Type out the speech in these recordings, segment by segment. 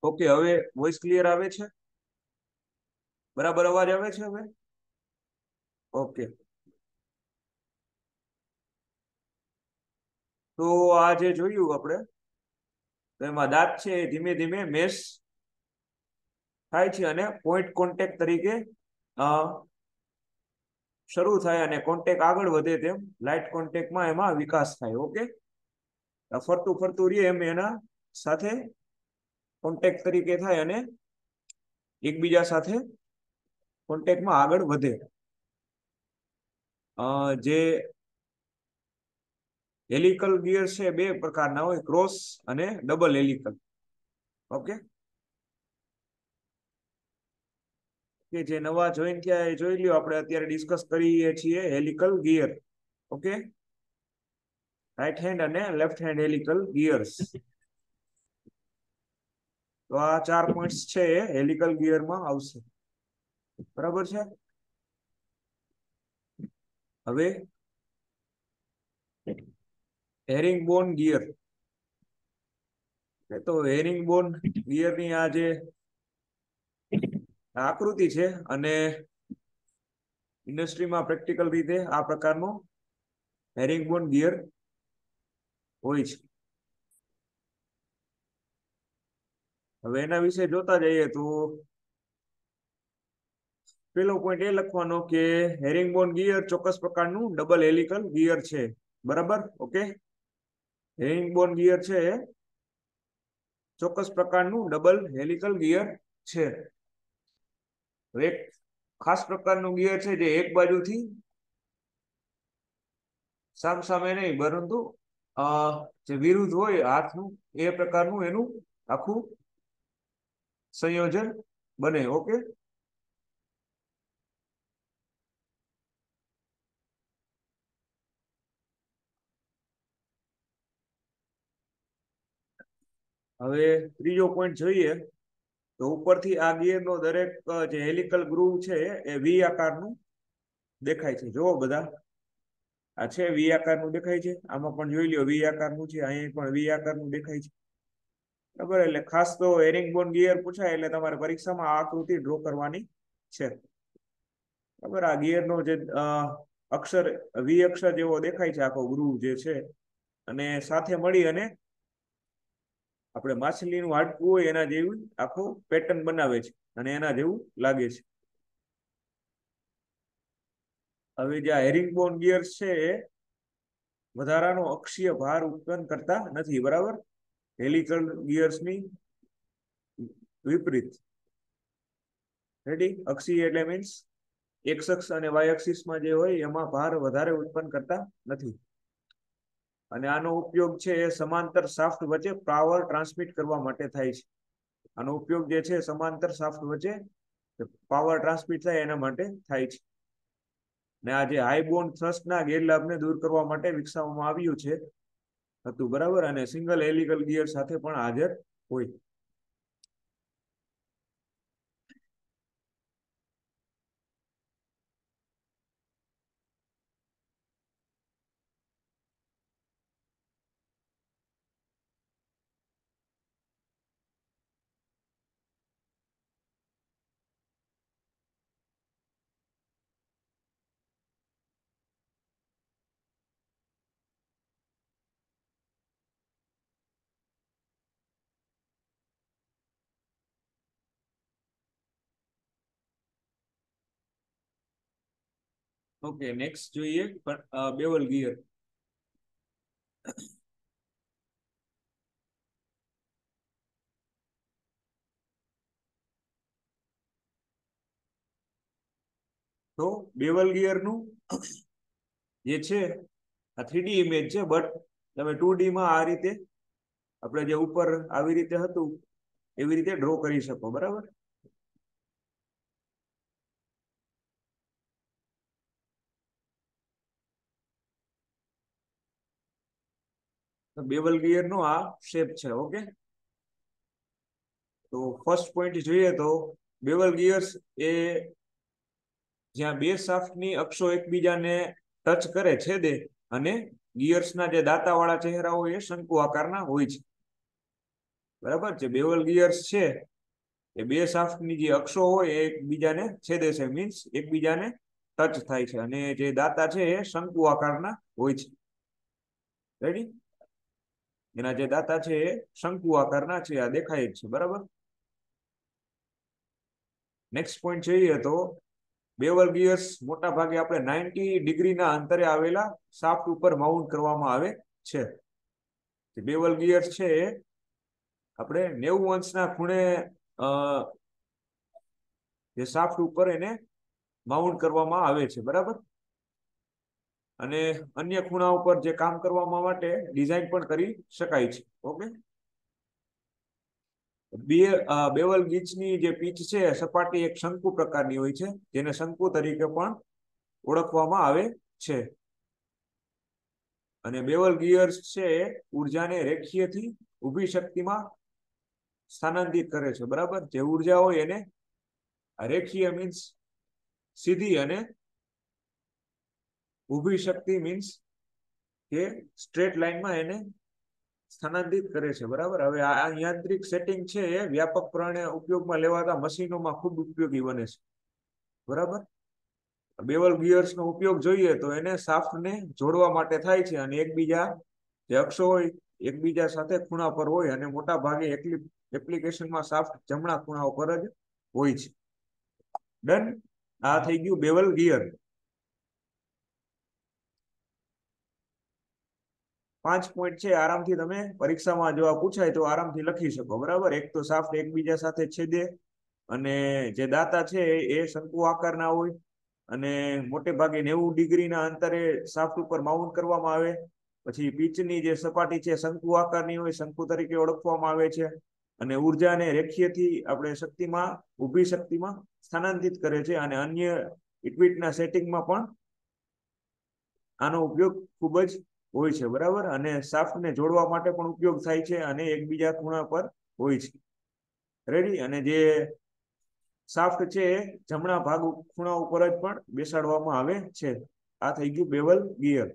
Okay, હવે voice clear આવે છે? બરાબર અવાજ આવે છે હવે? ઓકે. તો આ જે જોયું આપણે, તો એમાં દાંત છે એ ધીમે ધીમે મેશ થાય છે અને પોઈન્ટ કોન્ટેક્ટ તરીકે શરૂ થાય અને કોન્ટેક્ટ આગળ વધે તેમ લાઇટ કોન્ટેક્ટમાં એમાં વિકાસ થાય. ઓકે, ફરતું ફરતું રહે એમ એના સાથે કોન્ટેક્ટ તરીકે થાય અને એકબીજા સાથે કોન્ટેક્ટમાં આગળ વધે. જે હેલિકલ ગિયર છે બે પ્રકારના હોય, ક્રોસ અને ડબલ હેલિકલ. ઓકે, કે જે નવા જોઈન થયા એ જોઈ લ્યો. આપણે અત્યારે ડિસ્કસ કરીએ છીએ helical gear. Okay, right hand અને લેફ્ટ હેન્ડ હેલિકલ ગિયર્સ. તો આ 4 પોઈન્ટ્સ છે એ હેલિકલ ગિયરમાં આવશે. બરાબર છે. હવે હેરિંગબોન ગિયર. તો હેરિંગબોન ગિયરની આ જે આકૃતિ છે અને ઇન્ડસ્ટ્રીમાં પ્રેક્ટિકલ રીતે આ પ્રકારનો હેરિંગબોન ગિયર હોય છે. હવે એના વિશે જોતા જઈએ તો પેલો પોઈન્ટ એ લખવાનો કે હેરિંગબોન ગિયર ચોક્કસ પ્રકારનું ડબલ હેલિકલ ગિયર છે. બરાબર. ઓકે, હેરિંગબોન ગિયર છે ચોક્કસ પ્રકારનું ડબલ હેલિકલ ગિયર છે. એક ખાસ પ્રકારનું ગિયર છે જે એક બાજુથી સામસામે નહીં પરંતુ જે વિરુદ્ધ હોય હાથનું, એ પ્રકારનું એનું આખું સંયોજન બને. ઓકે, હવે ત્રીજો પોઈન્ટ જોઈએ તો ઉપરથી આ ગિયરનો દરેક જે હેલિકલ ગ્રુવ છે એ વી આકારનું દેખાય છે. જુઓ બધા, આ છે વી આકારનું દેખાય છે. આમાં પણ જોઈ લ્યો વી આકારનું છે, અહીં પણ વી આકારનું દેખાય છે. બરાબર. એટલે ખાસ તો હેરિંગબોન ગિયર પૂછાય એટલે તમારે પરીક્ષામાં આ આકૃતિ ડ્રો કરવાની છે. બરાબર. આ ગિયરનો જે અક્ષર વી અક્ષર જેવો દેખાય છે આખો ગ્રુવ જે છે, અને સાથે મળી અને આપણે માછલીનું હાડકું હોય એના જેવું આખું પેટર્ન બનાવે છે અને એના જેવું લાગે છે. હવે જે હેરિંગબોન ગિયર્સ છે એ વધારાનો અક્ષીય ભાર ઉત્પન્ન કરતા નથી. બરાબર. હેલિકલ ગિયર્સની વિપરીત. રેડી? અક્ષીય એટલે મીન્સ એક્સ અક્ષ અને વાય એક્સિસમાં જે હોય એમાં ભાર વધારે ઉત્પન્ન કરતા નથી. અને આનો ઉપયોગ છે એ સમાંતર શાફ્ટ વચ્ચે પાવર ટ્રાન્સમિટ કરવા માટે થાય છે. આનો ઉપયોગ જે છે સમાંતર શાફ્ટ વચ્ચે પાવર ટ્રાન્સમિટ થાય એના માટે થાય છે. ને આ જે હાઈ બોન્ડ થ્રસ્ટના ગેરલાભને દૂર કરવા માટે વિકસાવવામાં આવ્યું છે હતું. બરાબર. અને સિંગલ હેલિકલ ગિયર સાથે પણ હાજર હોય. ઓકે, નેક્સ્ટ જોઈએ બેવલ ગિયર. તો બેવલ ગિયરનું જે છે આ 3D ઇમેજ છે, બટ તમે 2D માં આ રીતે આપણે જે ઉપર આવી રીતે હતું એવી રીતે ડ્રો કરી શકો. બરાબર. તો બેવલ ગિયર નો આ શેપ છે. ઓકે, તો ફર્સ્ટ પોઈન્ટ જોઈએ તો બેવલ ગિયર્સ એ જ્યાં બે શાફ્ટની અક્ષો એકબીજાને ટચ કરે, છેદે, અને ગિયર્સના જે દાંતાવાળા ચહેરા હોય એ શંકુ આકારના હોય છે. બરાબર. જે બેવલ ગિયર્સ છે એ બે શાફ્ટની જે અક્ષો હોય એ એકબીજાને છેદે છે, મીન્સ એકબીજાને ટચ થાય છે, અને જે દાંતા છે એ શંકુ આકારના હોય છે. રેડી? એના જે દાંતા છે એ શંકુ આકારના છે, આ દેખાય જ છે. બરાબર. નેક્સ્ટ પોઈન્ટ જોઈએ તો બેવલ ગિયર્સ મોટા ભાગે આપણે 90 ડિગ્રીના અંતરે આવેલા શાફ્ટ ઉપર માઉન્ટ કરવામાં આવે છે. બેવલ ગિયર્સ છે આપણે 90 અંશના ખૂણે જે શાફ્ટ ઉપર એને માઉન્ટ કરવામાં આવે છે. બરાબર. અને અન્ય ખૂણા ઉપર જે કામ કરવા માટે ડિઝાઇન પણ કરી શકાય છે. ઓકે. બેવલ ગીચની જે પીચ છે સપાટી એક શંકુ પ્રકારની હોય છે, જેને શંકુ તરીકે પણ ઓળખવામાં આવે છે. અને બેવલ ગિયર્સ છે ઉર્જાને રેખીયથી ઊભી શક્તિમાં સ્થાનાંતરિત કરે છે. બરાબર. જે ઉર્જા હોય એને રેખીય મીન્સ સીધી, અને ઊભી શક્તિ મીન્સ કે સ્ટ્રેટ લાઈનમાં એને સ્થાનાંતરિત કરે છે. બરાબર. હવે આ યાંત્રિક સેટિંગ છે એ વ્યાપકપણે ઉપયોગમાં લેવાતા મશીનોમાં ખૂબ ઉપયોગી બને છે. બરાબર. બેવલ ગિયર્સનો ઉપયોગ જોઈએ તો એને શાફ્ટને જોડવા માટે થાય છે, અને એકબીજા જે અક્ષો હોય એકબીજા સાથે ખૂણા પર હોય, અને મોટા ભાગે એપ્લિકેશનમાં શાફ્ટ જમણા ખૂણા ઉપર જ હોય છે. ડન. આ થઈ ગયું બેવલ ગિયર. 5 પોઈન્ટ છે, આરામથી તમે પરીક્ષામાં જો પૂછાય તો આરામથી લખી શકો. બરાબર. એક તો શાફ્ટ એકબીજા સાથે છેદે, અને જે દાંતા છે એ શંકુ આકારના હોય, અને મોટે ભાગે 90 ડિગ્રીના અંતરે શાફ્ટ ઉપર માઉન્ટ કરવામાં આવે. પછી પીચની જે સપાટી છે શંકુ આકારની હોય, શંકુ તરીકે ઓળખવામાં આવે છે, અને ઉર્જાને રેખીયથી આપણે શક્તિમાં ઊભી શક્તિમાં સ્થાનાંતરિત કરે છે. અને અન્ય ઇક્વિટના સેટિંગમાં પણ આનો ઉપયોગ ખૂબ જ હોય છે. બરાબર. અને શાફ્ટને જોડવા માટે પણ ઉપયોગ થાય છે, અને એકબીજા ખૂણા પર હોય છે. રેડી? અને જે શાફ્ટ છે જમણા ભાગ ખૂણા ઉપર જ પણ બેસાડવામાં આવે છે. આ થઈ ગયું બેવલ ગિયર.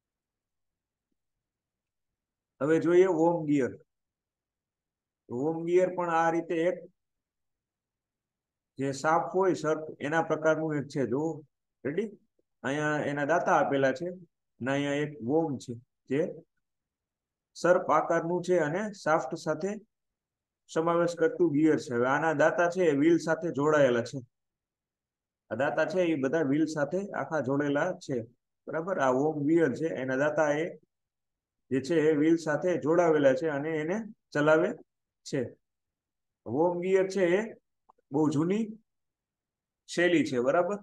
હવે જોઈએ વોર્મ ગિયર. વોર્મ ગિયર પણ આ રીતે એક જે શાફ્ટ હોય સર્પ એના પ્રકારનું એક છે. જો રેડી? અહીંયા એના દાંતા આપેલા છે, અને અહીંયા એક વોર્મ છે જે સર્પ આકારનું છે, અને શાફ્ટ સાથે સમાવેશ કરતું ગિયર છે. હવે આના દાંતા છે એ વ્હીલ સાથે જોડાયેલા છે. આ દાંતા છે એ બધા વ્હીલ સાથે આખા જોડેલા છે. બરાબર. આ વોર્મ ગિયર છે એના દાંતા એ જે છે એ વ્હીલ સાથે જોડાવેલા છે, અને એને ચલાવે છે. વોર્મ ગિયર છે એ બહુ જૂની શૈલી છે. બરાબર.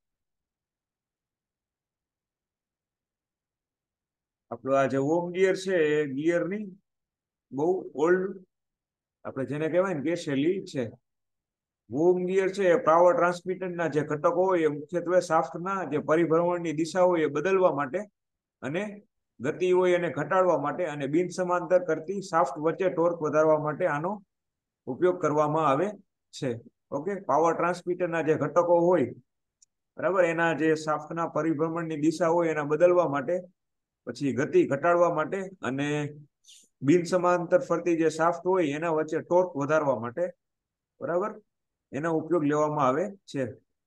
આપણો આ જે વોર્મ ગિયર છે એ ગિયરની બહુ ઓલ્ડ આપણે જેને કહેવાય ને કે શૈલી છે. વોર્મ ગિયર છે એ પાવર ટ્રાન્સમિટરના જે ઘટકો હોય એ મુખ્યત્વે શાફ્ટના જે પરિભ્રમણની દિશા હોય એ બદલવા માટે, અને ગતિ હોય એને ઘટાડવા માટે, અને બિન સમાંતર કરતી શાફ્ટ વચ્ચે ટોર્ક વધારવા માટે આનો ઉપયોગ કરવામાં આવે છે. ઓકે. પાવર ટ્રાન્સમિટરના જે ઘટકો હોય, બરાબર, એના જે શાફ્ટના પરિભ્રમણની દિશા હોય એના બદલવા માટે, પછી ગતિ ઘટાડવા માટે, અને બિન સમાંતર ફરતી જે શાફ્ટ હોય એના વચ્ચે ટોર્ક વધારવા માટે, બરાબર, એનો ઉપયોગ લેવામાં આવે છે.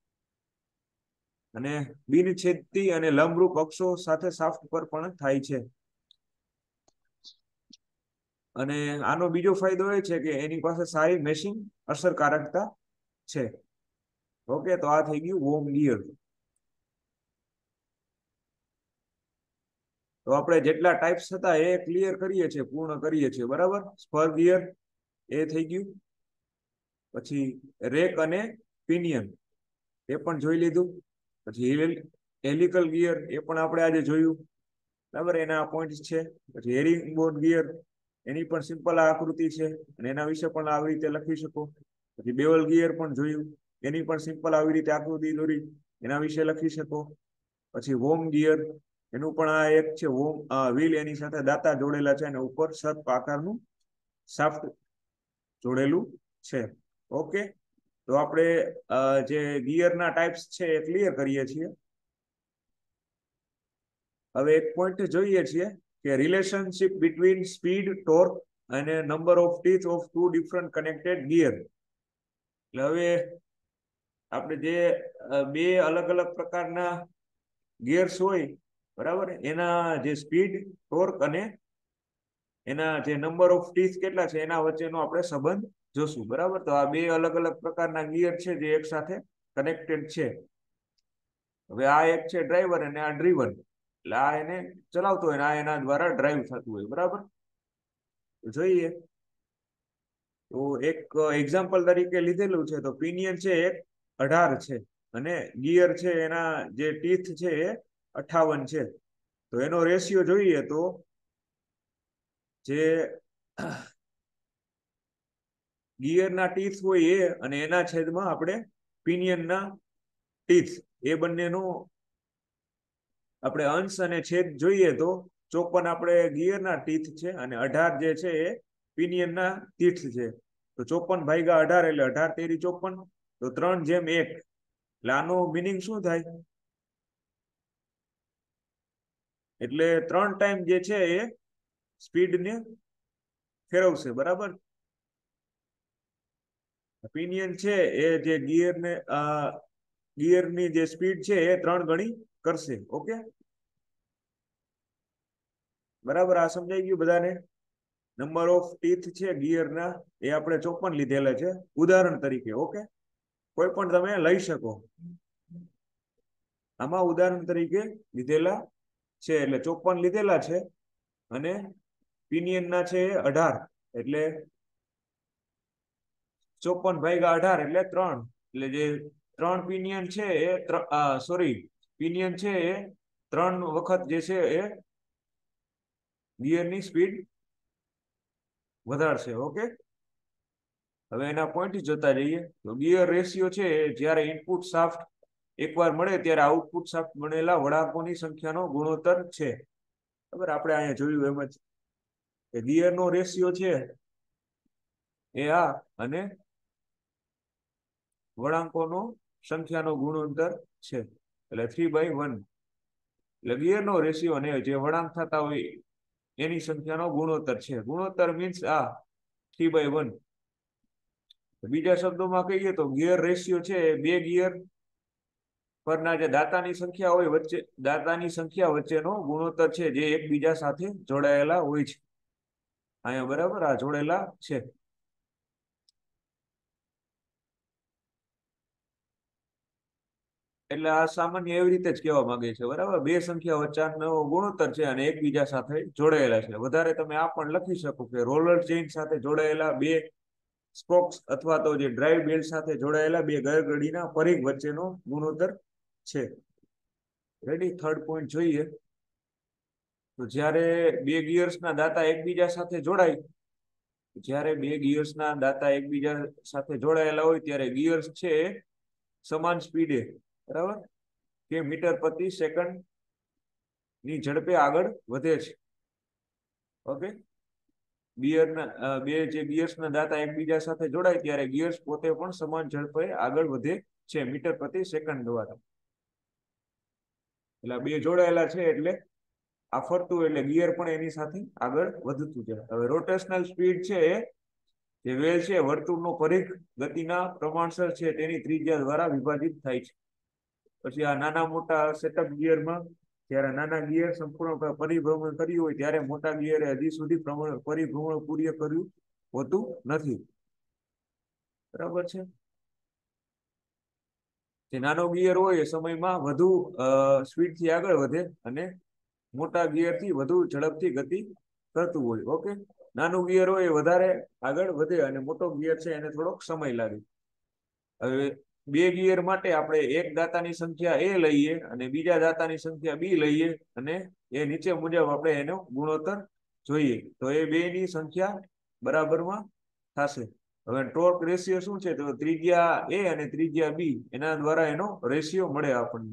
અને બિન છેદતી અને લંબરૂપ અક્ષો સાથે શાફ્ટ પર પણ થાય છે. અને આનો બીજો ફાયદો એ છે કે એની પાસે સારી મેશિંગ અસરકારકતા છે. ઓકે. તો આ થઈ ગયું વોર્મ ગિયર. તો આપણે જેટલા ટાઈપ્સ હતા એ ક્લિયર કરીએ છીએ, પૂર્ણ કરીએ છીએ. બરાબર. સ્પર ગિયર એ થઈ ગયું. પછી રેક અને પિનિયન એ પણ જોઈ લીધું. પછી હેલિકલ ગિયર એ પણ આપણે આજે જોયું. બરાબર. એના પોઈન્ટ છે. પછી હેરિંગબોન ગિયર એની પણ સિમ્પલ આકૃતિ છે, અને એના વિશે પણ આવી રીતે લખી શકો. પછી બેવલ ગિયર પણ જોયું, એની પણ સિમ્પલ આવી રીતે આકૃતિ દોરી એના વિશે લખી શકો. પછી વોર્મ ગિયર એનું પણ આ એક છે. વોર્મ વ્હીલ એની સાથે દાંતા જોડેલા છે, અને ઉપર સર્પ આકારનું શાફ્ટ જોડેલું છે. ઓકે. તો આપણે જે ગિયરના ટાઈપ્સ છે એ ક્લિયર કરીએ છીએ. હવે એક પોઈન્ટ જોઈએ છીએ કે રિલેશનશિપ બિટવીન સ્પીડ, ટોર્ક અને number of teeth of two different connected gear. એટલે હવે આપણે જે બે અલગ અલગ પ્રકારના ગિયર્સ હોય બરાબર, એના જે સ્પીડ, ટોર્ક અને એના જે નંબર ઓફ ટીથ કેટલા છે એના વચ્ચેનો આપણે સંબંધ જોશું. બરાબર, તો આ બે અલગ અલગ પ્રકારના ગિયર છે જે એક સાથે કનેક્ટેડ છે. હવે આ એક છે ડ્રાઈવર અને આ ડ્રીવન, એટલે આ એને ચલાવતો હોય આ એના દ્વારા ડ્રાઈવ થતું હોય. બરાબર, જોઈએ તો એક એક્ઝામ્પલ તરીકે લીધેલું છે. તો પિનિયન છે એક 18 છે અને ગિયર છે એના જે ટીથ છે એ 58 છે. તો એનો રેશિયો જોઈએ તો જે ગિયરના ટીથ હોય એ અને એના છેદમાં આપણે પિનિયનના ટીથ, એ બંનેનો આપણે અંશ અને છેદ જોઈએ તો 54 આપણે ગિયરના ટીથ છે અને 18 જે છે એ પિનિયનના ટીથ છે. તો 54 / 18 એટલે 18 તેરી 54, તો 3:1. એટલે આનો મિનિંગ શું થાય? એટલે 3 ટાઈમ જે છે એ સ્પીડને ફેરવશે. બરાબર, પિનિયન છે એ જે ગિયરની જે સ્પીડ છે એ 3 ગણી કરશે. ઓકે, બરાબર, આ સમજાઈ ગયું બધાને? નંબર ઓફ ટીથ છે ગિયરના એ આપણે 54 લીધેલા છે ઉદાહરણ તરીકે. ઓકે, કોઈ પણ તમે લઈ શકો, આમાં ઉદાહરણ તરીકે લીધેલા છે. એટલે 54 લીધેલા છે અને પિનિયનના છે 18, એટલે 54 / 18 એટલે 3. એટલે જે 3 પિનિયન છે એ પિનિયન છે એ 3 વખત જે છે એ ગિયરની સ્પીડ વધારશે. ઓકે, હવે એના પોઈન્ટ જોતા જઈએ. તો ગિયર રેશિયો છે જ્યારે ઇનપુટ શાફ્ટ એકવાર મળે ત્યારે આઉટપુટ શાફ્ટ બનેલા વળાંકોની સંખ્યાનો ગુણોત્તર છે. બરાબર, આપણે અહીંયા જોયું એમ જ કે ગિયરનો રેશિયો છે એ આ અને વળાંકોનો સંખ્યાનો ગુણોત્તર છે, એટલે 3/1. એટલે ગિયરનો રેશિયો અને જે વળાંક થતા હોય એની સંખ્યાનો ગુણોત્તર છે. ગુણોત્તર મીન્સ આ 3/1. બીજા શબ્દોમાં કહીએ તો ગિયર રેશિયો છે બે ગિયર પરના જે દાંતાની સંખ્યા હોય દાંતાની સંખ્યા વચ્ચેનો ગુણોત્તર છે જે એકબીજા સાથે જોડાયેલા હોય છે. અહીંયા બરાબર આ જોડેલા છે. એટલે આ સામાન્ય એવી રીતે જ કહેવા માંગે છે. બરાબર, બે સંખ્યા વચ્ચેનો ગુણોત્તર છે અને એકબીજા સાથે જોડાયેલા છે. વધારે તમે આ પણ લખી શકો કે રોલર ચેઇન સાથે જોડાયેલા બે સ્પોક્સ અથવા તો જે ડ્રાઈવ બેલ્ટ સાથે જોડાયેલા બે ગરગડીના પરિઘ વચ્ચેનો ગુણોત્તર છે. રેડી, થર્ડ પોઈન્ટ જોઈએ. તો જ્યારે બે ગિયર્સના દાંતા એકબીજા સાથે જોડાય, જ્યારે બે ગિયર્સના દાંતા એકબીજા સાથે જોડાયેલા હોય ત્યારે ગિયર્સ છે સમાન સ્પીડે, બરાબર, કે મીટર પ્રતિ સેકન્ડ ની ઝડપે આગળ વધે છે. ઓકે, બે જે ગિયર્સના દાંતા એકબીજા સાથે જોડાય ત્યારે ગિયર્સ પોતે પણ સમાન ઝડપે આગળ વધે છે મીટર પ્રતિ સેકન્ડ દ્વારા. એટલે બે જોડાયેલા છે એટલે આ ફરતું એટલે ગિયર પણ એની સાથે આગળ વધતું જાય. હવે રોટેશનલ સ્પીડ છે જે વેલ છે વર્તુળનો પરિઘ ગતિના પ્રમાણસર છે તેની ત્રિજ્યા દ્વારા વિભાજિત થાય છે. પછી આ નાના મોટા સેટઅપ ગિયરમાં જ્યારે નાના ગિયર સંપૂર્ણ પરિભ્રમણ કર્યું હોય ત્યારે મોટા ગિયરે હજી સુધી પરિભ્રમણ પૂર્ણ કર્યું હોતું નથી. બરાબર છે, જે નાનો ગિયર હોય એ સમયમાં વધુ સ્પીડથી આગળ વધે અને મોટા ગિયરથી વધુ ઝડપથી ગતિ કરતું હોય. ઓકે, નાનું ગિયર હોય એ વધારે આગળ વધે અને મોટો ગિયર છે એને થોડોક સમય લાગે. હવે બે ગિયર માટે આપણે એક દાંતાની સંખ્યા એ લઈએ અને બીજા દાંતાની સંખ્યા બી લઈએ અને એ નીચે મુજબ આપણે એનો ગુણોત્તર જોઈએ તો એ બે ની સંખ્યા બરાબરમાં થશે. હવે ટોર્ક રેશિયો શું છે? તો ત્રિજ્યા એ અને ત્રિજ્યા બી એના દ્વારા એનો રેશિયો મળે આપણને.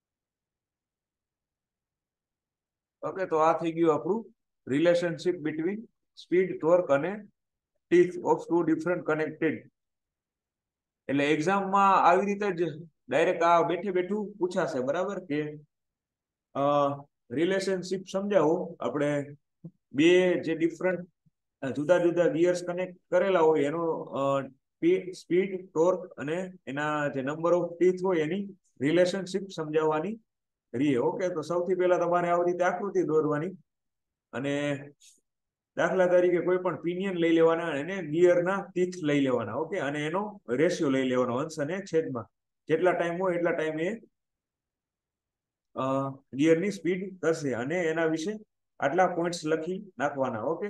ઓકે, તો આ થઈ ગયું આપણું રિલેશનશિપ બિટવીન સ્પીડ, ટોર્ક અને teeth of two different connected. એટલે એક્ઝામમાં આવી રીતે જ ડાયરેક્ટ આ બેઠું પૂછાશે. બરાબર, કે રિલેશનશિપ સમજાવો આપણે બે જે ડિફરન્ટ જુદા જુદા ગિયર્સ કનેક્ટ કરેલા હોય એનો સ્પીડ, ટોર્ક અને એના જે નંબર ઓફ ટીથ હોય એની રિલેશનશિપ સમજાવવાની રીએ. ઓકે, તો સૌથી પહેલા તમારે આવી રીતે આકૃતિ દોરવાની અને દાખલા તરીકે કોઈ પણ પિનિયન લઈ લેવાના અને ગિયરના ટીથ લઈ લેવાના. ઓકે, અને એનો રેશિયો લઈ લેવાનો અંશ અને છેદમાં. જેટલા ટાઈમ હોય એટલા ટાઈમે ગિયરની સ્પીડ કરશે અને એના વિશે આટલા પોઈન્ટ્સ લખી નાખવાના. ઓકે,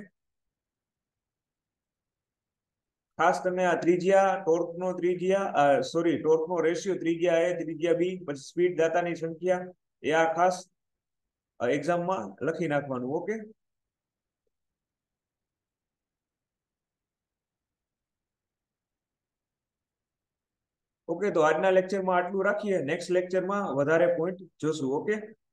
ખાસ કરીને આ ત્રિજ્યા, ટોર્કનો રેશિયો, ત્રિજ્યા એ, ત્રિજ્યા બી, પછી સ્પીડ, દાતાની સંખ્યા, એ આ ખાસ એક્ઝામમાં લખી નાખવાનું. ઓકે, ઓકે, તો આજના લેક્ચરમાં આટલું રાખીએ. નેક્સ્ટ લેક્ચરમાં વધારે પોઈન્ટ જોશું. ઓકે.